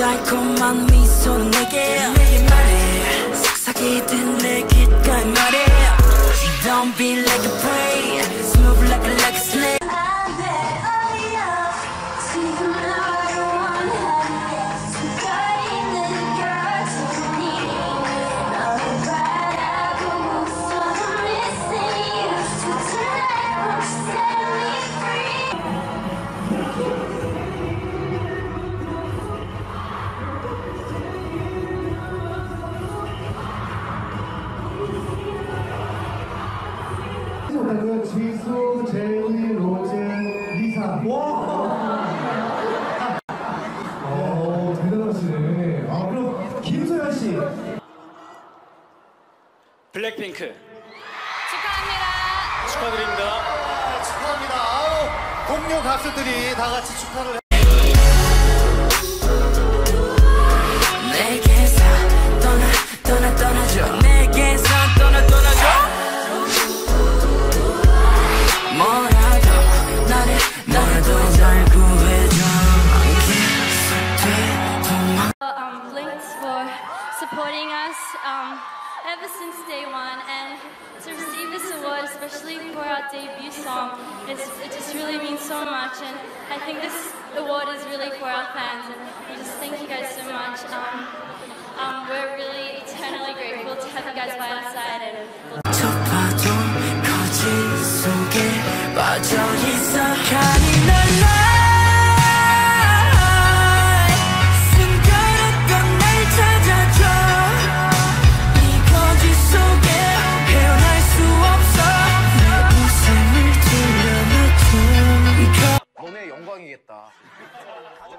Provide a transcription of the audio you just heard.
달콤한 미소는 내게 말해 속삭이듯 내 귓가에 말해 Don't be like a prey Smooth like a snake 지수, 제이, 로제, 리사. 와! 대단하시네. 그럼 김소연 씨. 블랙핑크. 축하합니다. 축하드립니다. 축하합니다. 동료 가수들이 다 같이 축하를 해. 내게서 떠나줘 내게서 떠나줘 뭐라도 잘 구해줘 Blinks for supporting us ever since day one, and to receive this award, especially for our debut song, it just really means so much. And I think this award is really for our fans, and we just thank you guys so much. We're really eternally grateful to have you guys by our side. And 거짓 속에 빠져 있어 가니 날 숨겨놨던 날 찾아줘 이 거짓 속에 헤어날 수 없어 내 웃음을 들려놓죠 너네 영광이겠다.